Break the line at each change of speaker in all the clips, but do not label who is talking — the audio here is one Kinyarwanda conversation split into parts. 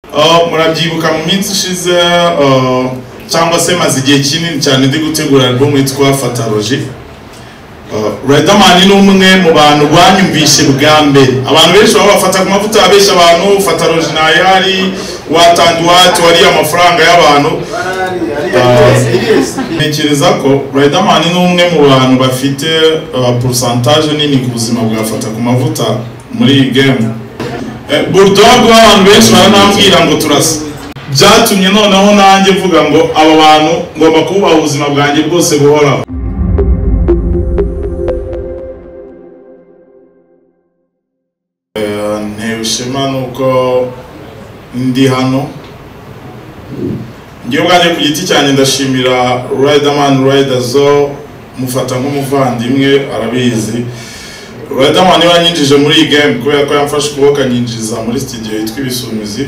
Murabyibuka mu minsi ishize cyangwa se maze igihe kinini cyane ndi gutegura album yitwa Fatalogy. Riderman ni umwe mu bantu banyumvishe bwa mbere. Abantu benshi bafata ku mavuta abesha abantu Fatalogy nayari watandwati wari amafaranga y'abantu. Ntekereza ko Riderman ni umwe mu bantu bafite pourcentage nini ku buzima bwa fata ku mavuta muri iyi game. Bulldog abantu benshi baranambwira ngo turasa. Byatumye noneho nanjye mvuga ngo aba bantu ngomba kubaha ubuzima bwanjye bwose buhoraho. Ntewishema nuko ndi hano. Ngiye ubwanjye ku giti cyane ndashimira Riderman Riderzo mufata nk'umuvandimwe arabizi. Riderman yanyinjije muri iyi game kubera ko yamfashe kuboko anyinjiza muri studio yitwa Ibisumizi.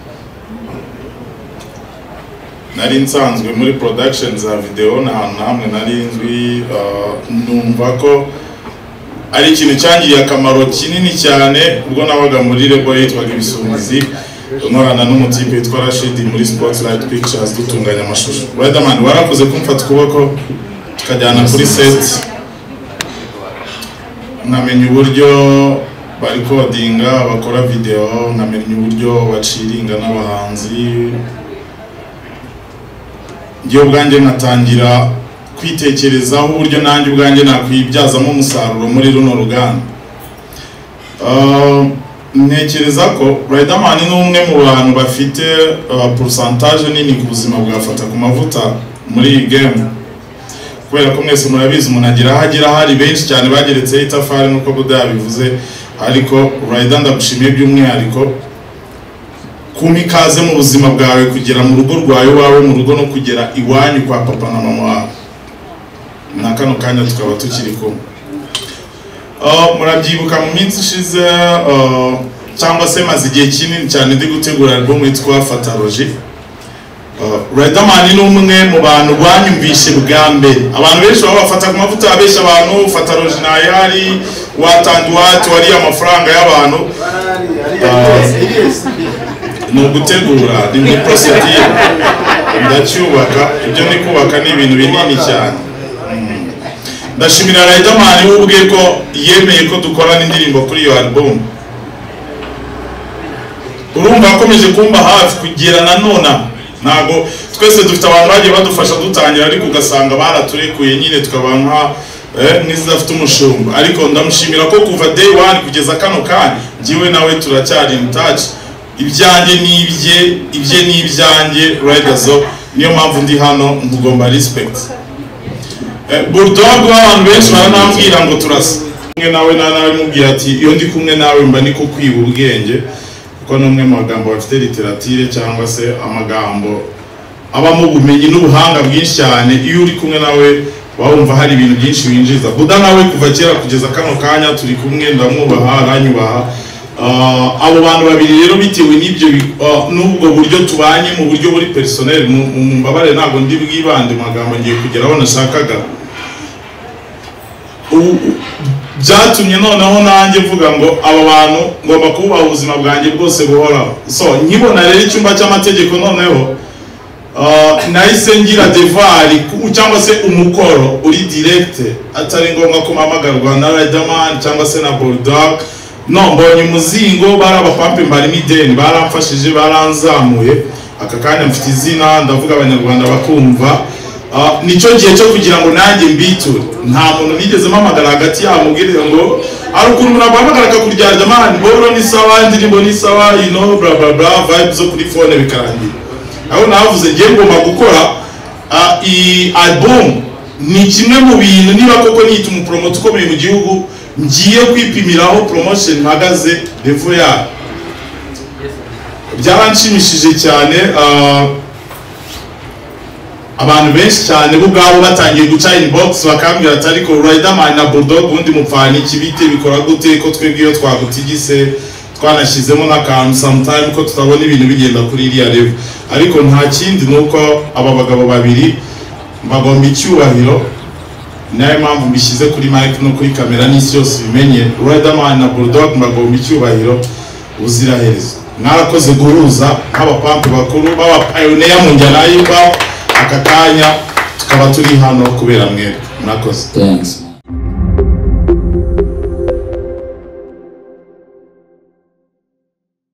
Nari nsanzwe muri production za video na hamwe nari nzwi numva ko ari ikintu cyangiriye akamaro kinini cyane ubwo nabaga muri label yitwaga Ibisumizi nkorana n'umutipe yitwa Rashid muri Spotlight Pictures dutunganya amashusho. Riderman warakoze kumfata kuboko tukajyana kuri set nkamenya uburyo bari codinga bakora video nkamenya uburyo baciringa n'abahanzi. Ngiye ubwanjye natangira kwitekerezaho uburyo nanjye ubwanjye nakwibyazamo umusaruro muri runo ruganda. Ntekereza ko Riderman ni umwe mu bantu bafite pourcentage nini ku buzima bwa fata ku mavuta muri iyi game. Kubera ko mwese murabizi umuntu agira hagira hari benshi cyane bageretse itafari nuko Buda yabivuze, ariko Rider ndagushimiye by'umwihariko kumikaze mu buzima bwawe kugera mu rugo rwawe wawe mu rugo no kugera iwanyu kwa papa na mama wawe. Na kano kanya tukaba tukiri kumwe. Murabyibuka mu minsi ishize cyangwa se maze igihe kinini cyane ndi gutegura album yitwa Fatalogy. Riderman ni umwe mu bantu banyumvishe bwa mbere. Abantu benshi bafata ku mavuta abesha abantu Fatalogy nayari watandwati wari amafaranga y'abantu. No gutegura ni procedure ndacyubaka ibyo ni kubaka ni ibintu binini cyane. Ndashimira Riderman ubwe ko yemeye ko dukorana indirimbo kuri iyo album. Urumva akomeje kumba hafi kugera na none. Nago twese dufite abantu bagiye badufasha dutangira ariko ugasanga baraturekuye nyine tukabanka n'izafite umushumba. Ariko ndamushimira ko kuva day one kugeza kano kanya ngiwe nawe turacyari in touch. Ibyanjye ni ibyanjye Riderzo, niyo mpamvu ndi hano ngugomba respect. Bulldog abantu benshi baranambwira ngo turasa. Umwe nawe mubwira ati iyo ndi kumwe nawe mba niko kwiba ubwenge, kuko n'umwe mu magambo bafite literature cyangwa se amagambo abamo ubumenyi n'ubuhanga bwinshi cyane. Iyo uri kumwe nawe wumva hari ibintu byinshi winjiza. Buda nawe kuva kera kugeza kano kanya turi kumwe ndamwubaha aranyubaha. Abo bantu babiri rero bitewe n'ibyo n'ubwo buryo tubanye mu buryo buri personnel mu mbabare ntago ndi bwibande magambo ngiye kugeraho nashakaga. Byatumye noneho nanjye mvuga ngo aba bantu ngomba kubaha ubuzima bwanjye bwose buhoraho. So nkibona rero icyumba cy'amategeko noneho nahise ngira devari cyangwa se umukoro uri direct atari ngombwa ko mpamagarwa na Riderman cyangwa se na Bulldog. No, mbonye umuzingo barabapampe mbari mideni baramfashije baranzamuye aka kanya mfite izina ndavuga abanyarwanda bakumva. Nico gihe cyo kugira ngo nanjye mbiture. Nta muntu nigeze mpamagara hagati yabo mubwire ngo ari ukuntu murabahamagara akakurya Riderman boro ni sawa indirimbo ni sawa bla bla bla vibes zo kuri phone bikarangira. Aho navuze ngiye ngomba gukora i album ni kimwe mu bintu niba koko nita umupromote ukomeye mu gihugu ngiye kwipimiraho promotion mpagaze level ya. Byaranshimishije cyane. Abantu benshi cyane bugabo batangiye guca inbox bakambwira ati ariko Riderman na Bulldog undi mupfani kibite bikora gute ko twebwiyo twagutigise twanashizemo n'akantu sometime ko tutabona ibintu bigenda kuri iriya level. Ariko nta kindi nuko aba bagabo babiri bagomba icyubahiro. Naye mpamvu mbishyize kuri mic no kuri kamera n'isi yose bimenye Riderman na Bulldog bagomba icyubahiro uziraherezo. mwarakoze guhuza nk'abapampe bakuru b'abapioneer mu njyana y'imbaho aka kanya tukaba turi hano kubera mwebwe. Murakoze.
Thanks.